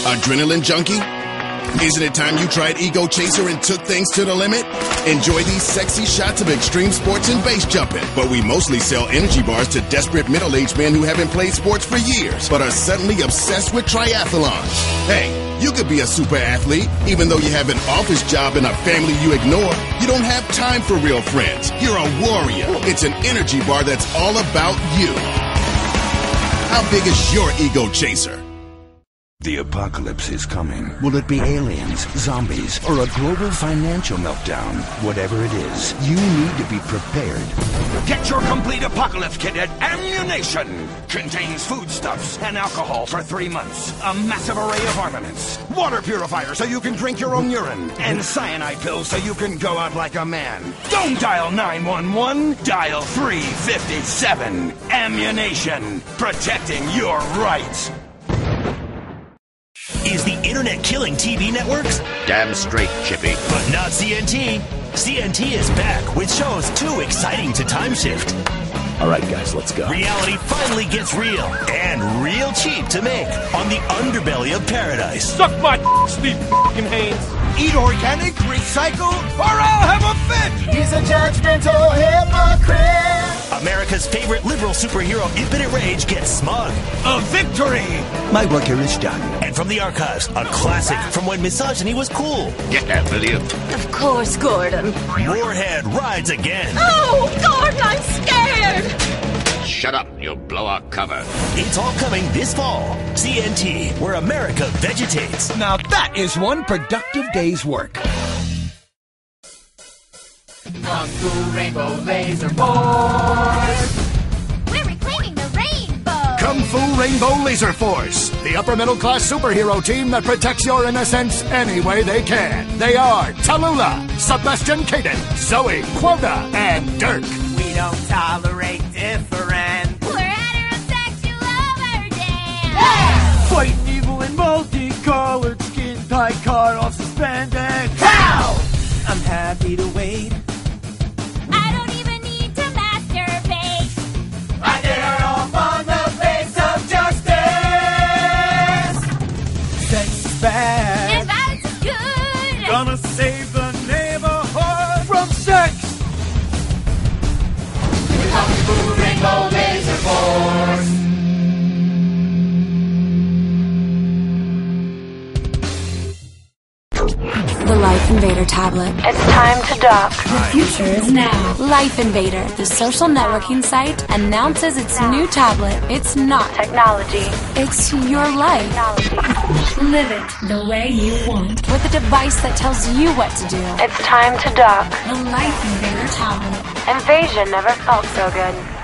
Adrenaline junkie? Isn't it time you tried Ego Chaser and took things to the limit? Enjoy these sexy shots of extreme sports and base jumping. But we mostly sell energy bars to desperate middle-aged men who haven't played sports for years, but are suddenly obsessed with triathlons. Hey, you could be a super athlete, even though you have an office job and a family you ignore. You don't have time for real friends. You're a warrior. It's an energy bar that's all about you. How big is your Ego Chaser? The apocalypse is coming. Will it be aliens, zombies, or a global financial meltdown? Whatever it is, you need to be prepared. Get your complete apocalypse kit at Ammunition. Contains foodstuffs and alcohol for 3 months. A massive array of armaments. Water purifier so you can drink your own urine. And cyanide pills so you can go out like a man. Don't dial 911. Dial 357. Ammunition. Protecting your rights. Is the internet killing TV networks? Damn straight, Chippy. But not CNT. CNT is back with shows too exciting to time shift. All right, guys, let's go. Reality finally gets real and real cheap to make on the underbelly of paradise. Suck my Steve f***ing Haynes. Eat organic, recycle, or I'll have a fit! He's a judgmental hypocrite. America's favorite liberal superhero, Infinite Rage, gets smug. A victory! My work here is done. And from the archives, a classic from when misogyny was cool. Get that, will you? Of course, Gordon. Warhead rides again. Oh, Gordon, I'm scared! Shut up, you'll blow our cover. It's all coming this fall. CNT, where America vegetates. Now that is one productive day's work. Kung Fu Rainbow Laser Force. We're reclaiming the rainbow! Kung Fu Rainbow Laser Force, the upper middle class superhero team that protects your innocence any way they can. They are Tallulah, Sebastian Caden, Zoe, Quota, and Dirk. We don't tolerate different. We're heterosexual overdance! Fighting evil in multicolored skin tight car off suspended. How? I'm happy to wait. I don't even need to masturbate! I did her off on the face of justice. Sex is bad. And violence is good! Gonna save the neighborhood from sex. Kung Fu Rainbow Laser Force. The Life Invader tablet. It's time to dock. The future is now. Life Invader, the social networking site, announces its new tablet. It's not technology. It's your life. Technology. Live it the way you want. With a device that tells you what to do. It's time to dock. The Life Invader tablet. Invasion never felt so good.